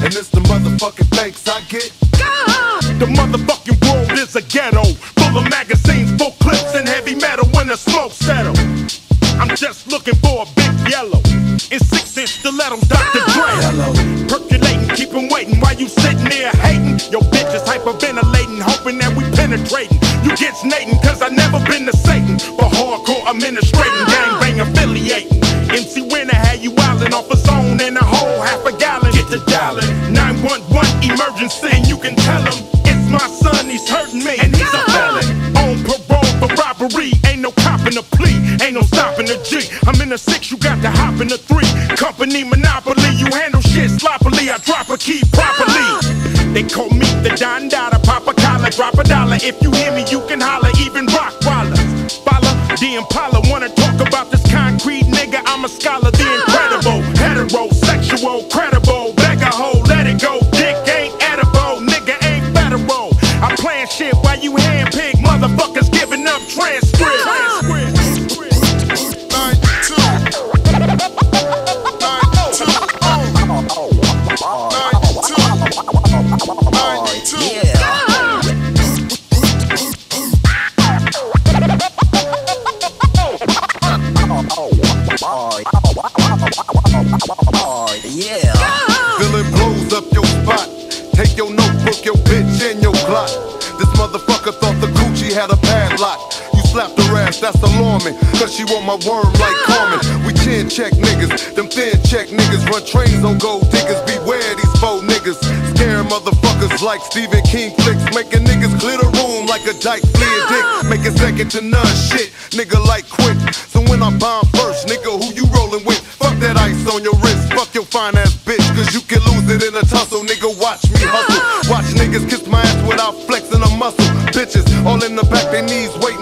and it's the motherfucking thanks I get. The motherfucking world is a ghetto, full of magazines, full clips, and heavy metal when the smoke settle. I'm just looking for a big yellow in 6-inch stilettos, Dr. Dre. Percolating, keep 'em waiting while you sitting there hating. Your bitch is hyperventilating, hoping that we penetrating. You get snating, cause I never been to Satan. For hardcore administrating, gangbang affiliating. MC Winner had you wildin' off a zone and a whole half a gallon. Get to dialing 911 emergency, and you can tell him it's my son, he's hurting me, and he's a felon. On parole for robbery, ain't no copping a plea, ain't no stopping a G. I'm in a 6, you got to hop in a 3. Company monopoly, you handle shit sloppily, I drop a key properly. They call me the Don Dada, pop a collar, drop a dollar. If you hear me, you can holler, even rock wallers. Follow the Impala, wanna talk about this concrete nigga, I'm a scholar, the incredible. Heterosexual, credible, beg a hoe, let it go. Dick ain't edible, nigga ain't federal. I plan shit while you handpick motherfuckers giving up transcripts. Villain blows up your spot. Take your notebook, your bitch, and your Glock. This motherfucker thought the coochie had a padlock. You slapped her ass, that's alarming, cause she want my worm like Carmen. We chin check niggas, them thin check niggas run trains on gold diggers. Beware these faux niggas, scaring motherfuckers like Stephen King flicks, making niggas clear the room like a dyke fleeing dick. Making second to none shit, nigga like quick. So when I bomb first, nigga, who you rolling with? Fuck that ice on your wrist, fuck your fine ass bitch, cause you can lose it in a tussle. Nigga, watch me hustle. Watch niggas kiss my ass without flexing a muscle. Bitches all in the back, they knees wait